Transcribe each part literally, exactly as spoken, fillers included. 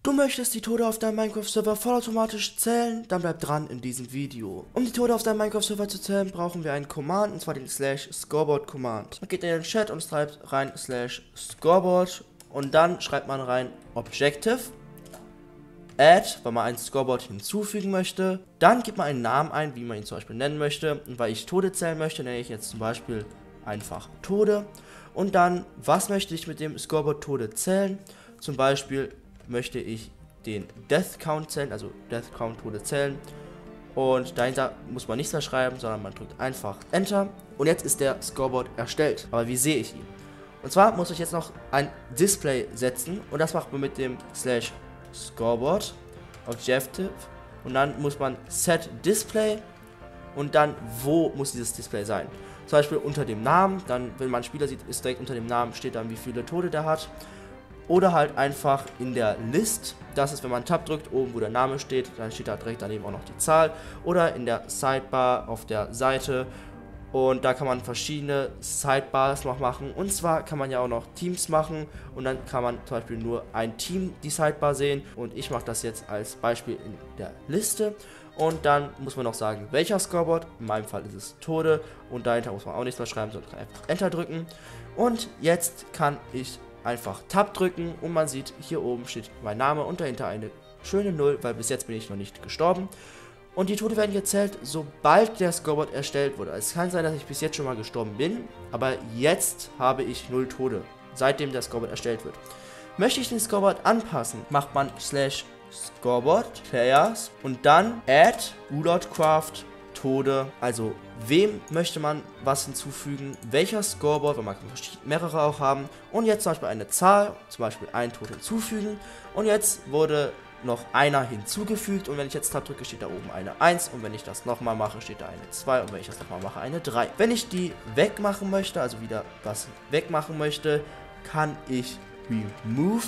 Du möchtest die Tode auf deinem Minecraft-Server vollautomatisch zählen? Dann bleib dran in diesem Video. Um die Tode auf deinem Minecraft-Server zu zählen, brauchen wir einen Command, und zwar den slash scoreboard-Command. Man geht in den Chat und schreibt rein slash scoreboard und dann schreibt man rein Objective, Add, weil man ein Scoreboard hinzufügen möchte. Dann gibt man einen Namen ein, wie man ihn zum Beispiel nennen möchte. Und weil ich Tode zählen möchte, nenne ich jetzt zum Beispiel einfach Tode. Und dann, was möchte ich mit dem Scoreboard Tode zählen? Zum Beispiel möchte ich den Death Count zählen, also Death Count Tode zählen. Und dahinter muss man nichts mehr schreiben, sondern man drückt einfach Enter. Und jetzt ist der Scoreboard erstellt. Aber wie sehe ich ihn? Und zwar muss ich jetzt noch ein Display setzen. Und das macht man mit dem slash Scoreboard Objective. Und dann muss man Set Display. Und dann, wo muss dieses Display sein? Zum Beispiel unter dem Namen. Dann, wenn man einen Spieler sieht, ist direkt unter dem Namen, steht dann, wie viele Tode der hat. Oder halt einfach in der List, das ist, wenn man Tab drückt, oben wo der Name steht, dann steht da direkt daneben auch noch die Zahl. Oder in der Sidebar auf der Seite, und da kann man verschiedene Sidebars noch machen. Und zwar kann man ja auch noch Teams machen, und dann kann man zum Beispiel nur ein Team die Sidebar sehen. Und ich mache das jetzt als Beispiel in der Liste. Und dann muss man noch sagen, welcher Scoreboard, in meinem Fall ist es Tode, und dahinter muss man auch nichts mehr schreiben, sondern kann einfach Enter drücken. Und jetzt kann ich einfach Tab drücken und man sieht, hier oben steht mein Name und dahinter eine schöne Null, weil bis jetzt bin ich noch nicht gestorben. Und die Tode werden gezählt, sobald der Scoreboard erstellt wurde. Es kann sein, dass ich bis jetzt schon mal gestorben bin, aber jetzt habe ich null Tode, seitdem der Scoreboard erstellt wird. Möchte ich den Scoreboard anpassen, macht man slash Scoreboard Players und dann Add Uloutcraft Tode, also wem möchte man was hinzufügen, welcher Scoreboard, weil man kann mehrere auch haben, und jetzt zum Beispiel eine Zahl, zum Beispiel ein Tod hinzufügen, und jetzt wurde noch einer hinzugefügt, und wenn ich jetzt Tab drücke, steht da oben eine eins, und wenn ich das nochmal mache, steht da eine zwei, und wenn ich das nochmal mache, eine drei. Wenn ich die wegmachen möchte, also wieder was wegmachen möchte, kann ich Remove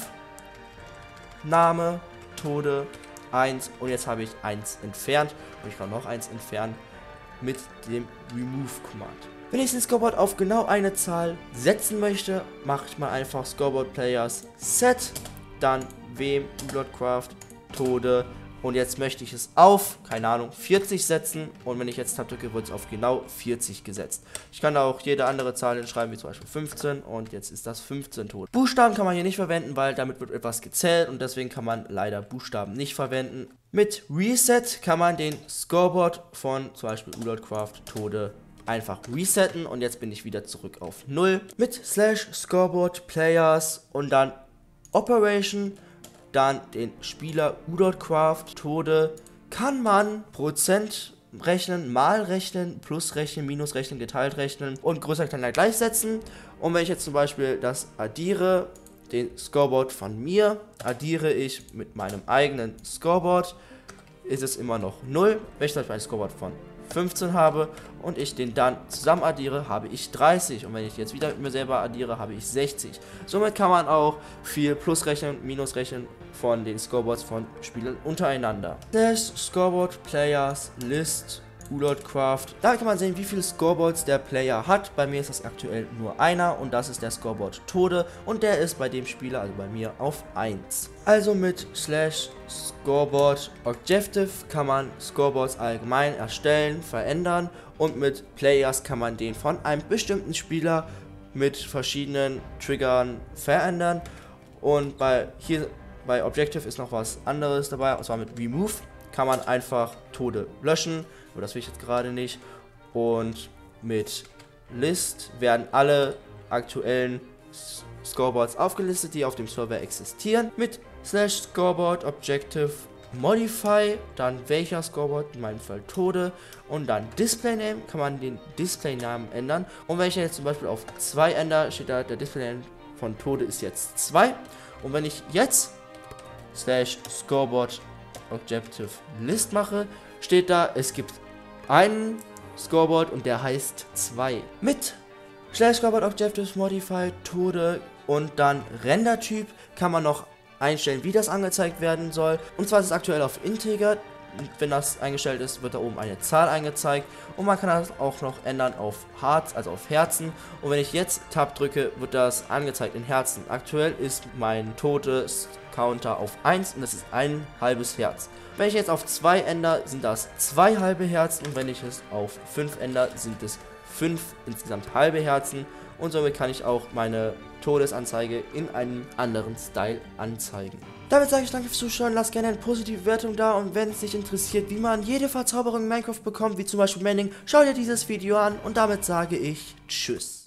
Name Tode eins, und jetzt habe ich eins entfernt, und ich kann noch eins entfernen mit dem Remove Command. Wenn ich den Scoreboard auf genau eine Zahl setzen möchte, mache ich mal einfach Scoreboard Players Set, dann wem Uloutcraft Tode, und jetzt möchte ich es auf, keine Ahnung, vierzig setzen, und wenn ich jetzt Tab drücke, wird es auf genau vierzig gesetzt. Ich kann da auch jede andere Zahl hinschreiben, wie zum Beispiel fünfzehn, und jetzt ist das fünfzehn Tode. Buchstaben kann man hier nicht verwenden, weil damit wird etwas gezählt, und deswegen kann man leider Buchstaben nicht verwenden. Mit Reset kann man den Scoreboard von zum Beispiel Uloutcraft Tode einfach resetten, und jetzt bin ich wieder zurück auf null. Mit slash Scoreboard Players und dann Operation, dann den Spieler Uloutcraft Tode, kann man Prozent rechnen, mal rechnen, plus rechnen, minus rechnen, geteilt rechnen und größer, kleiner gleichsetzen. Und wenn ich jetzt zum Beispiel das addiere, den Scoreboard von mir, addiere ich mit meinem eigenen Scoreboard, ist es immer noch null. Wenn ich zum Beispiel ein Scoreboard von fünfzehn habe und ich den dann zusammen addiere, habe ich dreißig, und wenn ich jetzt wieder mit mir selber addiere, habe ich sechzig. Somit kann man auch viel plus rechnen, minus rechnen von den Scoreboards von Spielern untereinander. Das Scoreboard Players List Uloutcraft. Da kann man sehen, wie viele Scoreboards der Player hat. Bei mir ist das aktuell nur einer, und das ist der Scoreboard Tode, und der ist bei dem Spieler, also bei mir, auf eins. Also mit slash Scoreboard Objective kann man Scoreboards allgemein erstellen, verändern, und mit Players kann man den von einem bestimmten Spieler mit verschiedenen Triggern verändern. Und bei hier bei Objective ist noch was anderes dabei, und zwar mit Remove kann man einfach Tode löschen, aber das will ich jetzt gerade nicht. Und mit List werden alle aktuellen Scoreboards aufgelistet, die auf dem Server existieren. Mit slash Scoreboard Objective Modify, dann welcher Scoreboard, in meinem Fall Tode, und dann Display Name, kann man den Display Namen ändern. Und wenn ich jetzt zum Beispiel auf zwei ändere, steht da, der Display Name von Tode ist jetzt zwei. Und wenn ich jetzt slash Scoreboard Objective List mache, steht da, es gibt einen Scoreboard und der heißt zwei. Mit slash Scoreboard Objective Modify Tode und dann Render-Typ kann man noch einstellen, wie das angezeigt werden soll. Und zwar ist es aktuell auf Integer. Wenn das eingestellt ist, wird da oben eine Zahl angezeigt, und man kann das auch noch ändern auf Hearts, also auf Herzen. Und wenn ich jetzt Tab drücke, wird das angezeigt in Herzen. Aktuell ist mein Tode Counter auf eins und das ist ein halbes Herz. Wenn ich jetzt auf zwei ändere, sind das zwei halbe Herzen und wenn ich es auf fünf ändere, sind es fünf insgesamt halbe Herzen und somit kann ich auch meine Todesanzeige in einem anderen Style anzeigen. Damit sage ich danke fürs Zuschauen, lasst gerne eine positive Bewertung da und wenn es dich interessiert, wie man jede Verzauberung in Minecraft bekommt, wie zum Beispiel Manning, schau dir dieses Video an und damit sage ich Tschüss.